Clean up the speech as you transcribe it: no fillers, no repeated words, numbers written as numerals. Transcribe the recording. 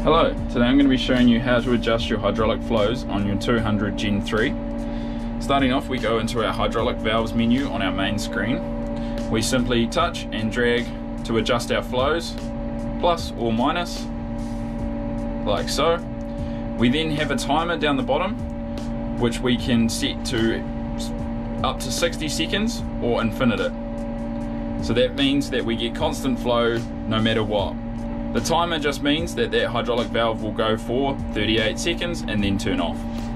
Hello, today I'm going to be showing you how to adjust your hydraulic flows on your 200 Gen 3. Starting off, we go into our hydraulic valves menu on our main screen. We simply touch and drag to adjust our flows, plus or minus, like so. We then have a timer down the bottom, which we can set to up to 60 seconds or infinite. So that means that we get constant flow no matter what. The timer just means that that hydraulic valve will go for 38 seconds and then turn off.